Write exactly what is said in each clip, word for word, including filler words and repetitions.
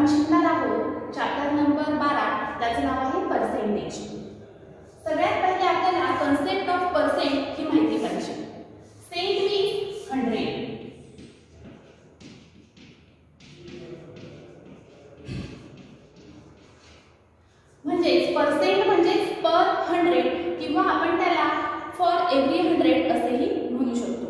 आपण शिकणार आहोत चॅप्टर नंबर बारा, त्याचं नाव आहे पर्सेंटेज। सगळ्यात पहिले आपल्याला कन्सेप्ट ऑफ पर्सेंट ही माहिती पाहिजे। सेंट मीन्स हंड्रेड, म्हणजेच पर्सेंट म्हणजेच पर हंड्रेड किंवा आपण त्याला फॉर एव्हरी हंड्रेड असेही म्हणू शकतो।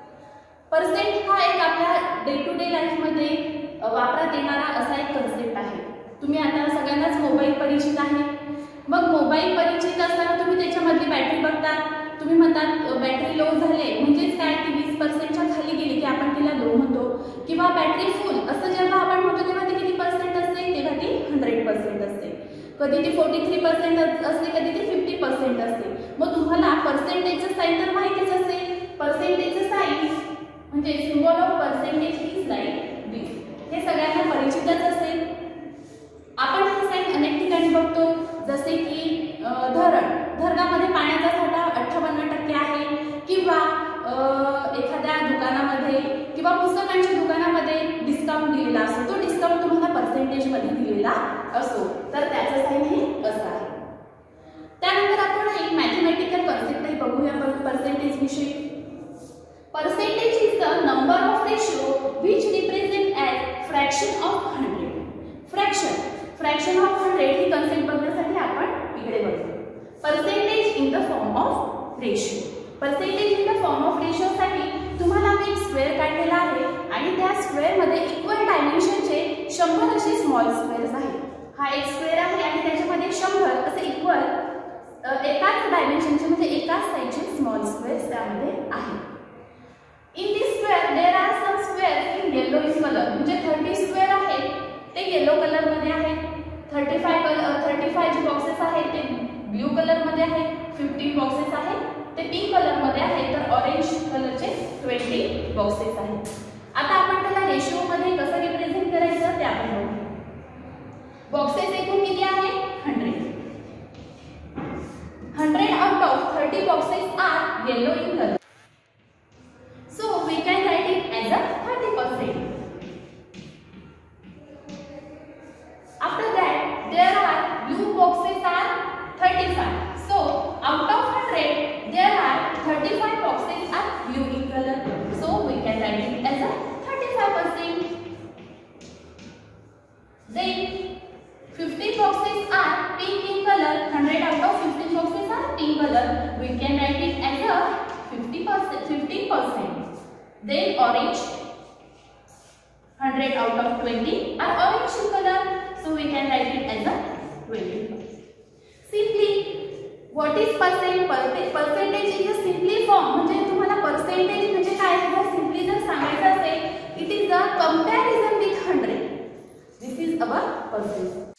पर्सेंट हा एक आपल्या डे टू डे लाईफ मध्ये वापरात येणारा असा एक कन्सेप्ट आहे। तुम्ही आता सगळ्यांनाच मोबाईल परिचित आहे। मग मोबाईल परिचित असताना तुम्ही त्याच्यामधली बॅटरी बघता, तुम्ही म्हणतात बॅटरी लो झाले म्हणजेच काय ती वीस पर्सेंट च्या खाली गेली की आपण तिला लो म्हणतो, किंवा बॅटरी फुल असं जेव्हा आपण म्हणतो तेव्हा ती किती पर्सेंट असते, तेव्हा ती हंड्रेड पर्सेंट असते। कधी ती फोर्टी थ्री पर्सेंट असते, कधी ती फिफ्टी पर्सेंट असते। मग तुम्हाला पर्सेंटेजचं साइन तर माहितीच असेल। पर्सेंटेजचं साइन म्हणजे symbol of percentage is like this, हे सगळ्यांना परिचितच असेल। आपण हे साइन अनेक ठिकाणी बघतो, जसे की धरण धरणामध्ये पाण्याचा साठा अठ्ठावन्न टक्के आहे, किंवा एखाद्या दुकानामध्ये किंवा पुस्तकांच्या दुकानामध्ये डिस्काउंट दिलेला असतो, तो डिस्काउंट तुम्हाला पर्सेंटेज मध्ये दिलेला असतो, तर त्याचं साइन हे असं आहे। त्यानंतर आपण एक मॅथमॅटिकल कन्सेप्ट बघूया पर्सेंटेज विषयी। Percentage is the number of ratio which represent as fraction of hundred. Fraction, fraction of hundred ही concept बघण्यासाठी आपण इकडे बघू। Percentage in the form of ratio. Percentage in the form of ratio साठी तुम्हाला मी एक स्क्वेअर काढलेला आहे आणि त्या स्क्वेअर मध्ये इक्वल डायमेन्शनचे शंभर असे स्मॉल स्क्वेअर्स आहेत। हा एक स्क्वेअर आहे आणि त्याच्यामध्ये शंभर असे इक्वल एकाच डायमेन्शनचे म्हणजे एकाच साइजचे स्मॉल स्क्वेअर्स त्यामध्ये आहेत। In this square there are some squares in yellow in color, म्हणजे तीस स्क्वेअर आहेत ते येलो कलर मध्ये आहेत, पैंतीस कलर पैंतीस जे बॉक्सेस आहेत ते ब्लू कलर मध्ये आहेत, पन्नास बॉक्सेस आहेत ते पिंक कलर मध्ये आहेत, तर ऑरेंज कलरचे बीस बॉक्सेस आहेत। आता आपण त्याला रेशिओ मध्ये कसं रिप्रेझेंट करायचं ते आपण बघू। बॉक्सेस एकूण किती आहेत hundred, hundred out of thirty boxes are yellow in colour, so we can write it as a thirty percent. After that there are blue boxes are thirty-five, so out of one hundred there are thirty-five boxes are blue in color, so we can write it as a thirty-five percent. Then fifty boxes are pink in color, one hundred out of fifty boxes are pink color, we can write it as a fifty percent, fifteen percent. Then orange, one hundred out of twenty are orange in color, so we can write it as a twenty percent. Simply, what is percent? Percentage is a simply form. म्हणजे तुम्हाला percentage म्हणजे काय जर simply जर सांगायचं असेल, it is the comparison with one hundred. This is our percentage.